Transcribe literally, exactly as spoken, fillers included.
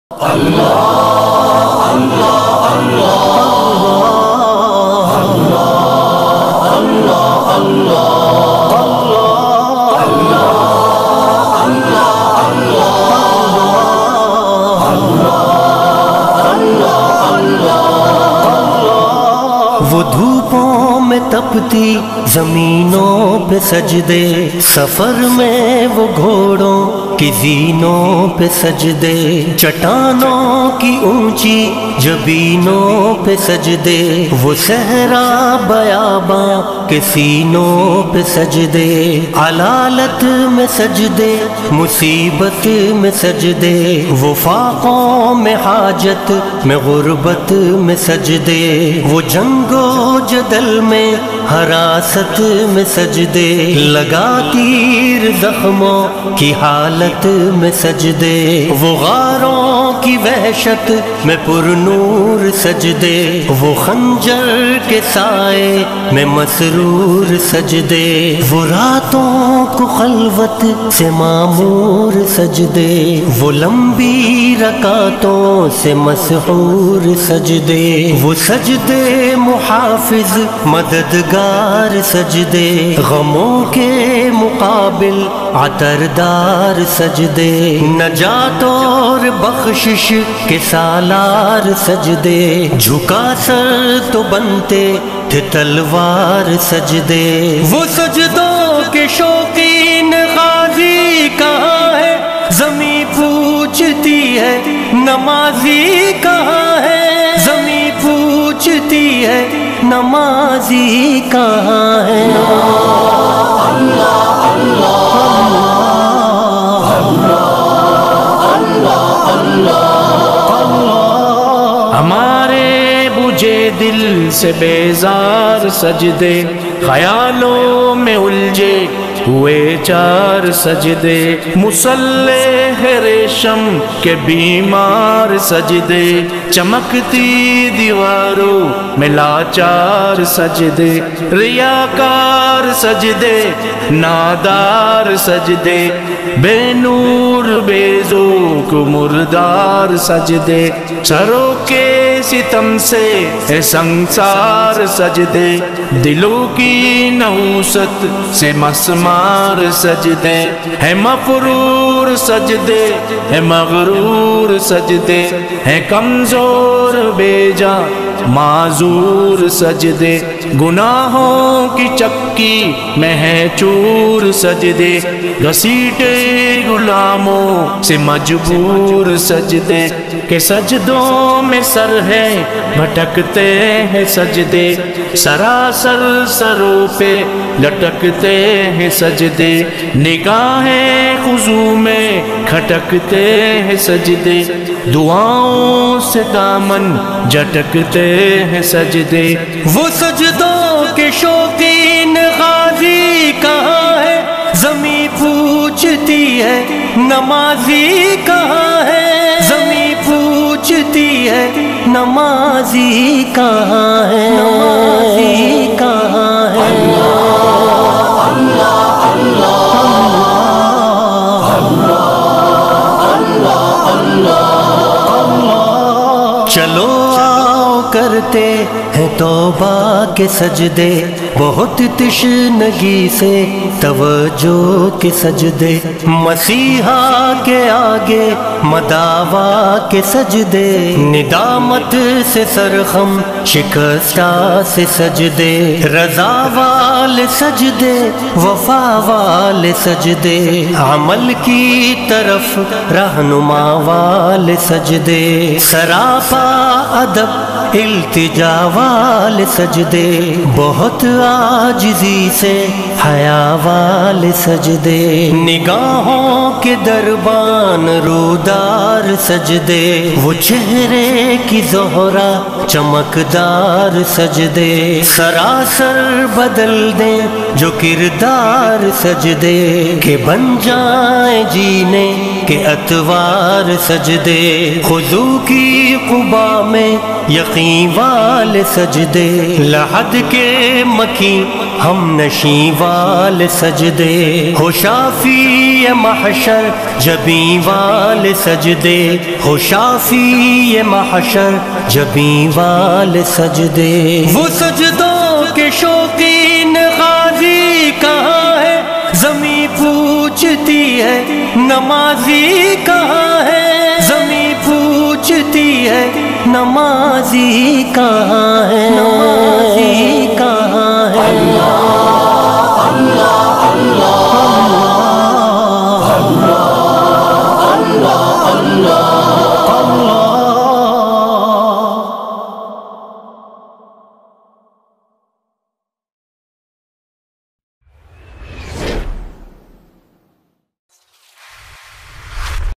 اللہ اللہ اللہ اللہ اللہ اللہ اللہ اللہ وہ دھوپوں میں تپتی زمینوں پہ سجدے، سفر میں وہ گھوڑوں کی زینوں پہ سجدے، چٹانوں کی اونچی جبینوں پہ سجدے، وہ صحرا بیاباں کے سینوں پہ سجدے، علالت میں سجدے مصیبت میں سجدے، وہ فاقوں میں حاجت میں غربت میں سجدے، وہ جنگ و جدل میں حراست میں سجدے، لگا تیر زخموں کی حالت میں سجدے، وہ غاروں کی وحشت میں پر نور سجدے، وہ خنجر کے سائے میں مسرور سجدے، وہ راتوں کو خلوت سے معمور سجدے، وہ لمبی رکعتوں سے مسحور سجدے، وہ سجدے محافظ مددگار سجدے، غموں کے مقابل عطردار سجدے، نجات اور بخشش کے سالار سجدے، جھکا سر تو بنتے تھے تلوار سجدے، وہ سجدوں کے شوقین غازی کہاں ہے، زمیں پوچھتی ہے نمازی کہاں ہے، زمیں پوچھتی ہے نمازی کہاں ہے، اللہ اللہ اللہ اللہ۔ ہمارے بجھے دل سے بیزار سجدے، خیالوں میں الجھے ہوئے چار سجدے، مصلح ریشم کے بیمار سجدے، چمکتی دیواروں میں لاچار سجدے، ریاکار سجدے نادار سجدے، بے نور بے ذوق مردار سجدے، سروں کے ستم سے ہے سنسار سجدے، دلوں کی نحوست سے مسمار سجدے، ہے مفرور سجدے ہے مغرور سجدے، ہے کمزور بے جاں معذور سجدے، گناہوں کی چکی میں ہے چور سجدے، گھسیٹے غلاموں سے مجبور سجدے، کہ سجدوں میں سر ہے بھٹکتے ہیں سجدے، سراسر سروں پہ لٹکتے ہیں سجدے، نگاہیں خضوع میں کھٹکتے ہیں سجدے، دعاؤں سے دامن جھٹکتے ہیں سجدے، وہ سجدوں کے شوقین غازی کہاں ہے، زمیں پوچھتی ہے نمازی کہاں ہے، زمیں پوچھتی ہے نمازی کہاں ہے، نمازی کہاں ہے، اللہ اللہ اللہ اللہ اللہ۔ چلو آؤ کرتے ہیں توبہ کے سجدے، بہت تشنگی سے توجہ کے سجدے، مسیحا کے آگے مداوا کے سجدے، ندامت سے سرخم شکستہ سے سجدے، رضا والے سجدے وفا والے سجدے، عمل کی طرف رہنما والے سجدے، سراپا ادب التجا والے سجدے، بہت عاجزی سے حیا والے سجدے، نگاہوں کے دربان رودار سجدے، وہ چہرے کی زہرا چمکدار سجدے، سراسر بدل دیں جو کردار سجدے، کہ بن جائیں جینے کے اتوار سجدے، خضوع کی قبا میں یقین والے سجدے، لحد کے مکی ہم نشیں والے سجدے، ہو شافی محشر جبیں والے سجدے، ہو شافی محشر جبیں والے سجدے۔ وہ سجدوں کے شوقین غازی کہاں ہے، زمیں پوچھتی ہے نمازی کہاں ہے، زمیں پوچھتی ہے نمازی کہاں ہے، نمازی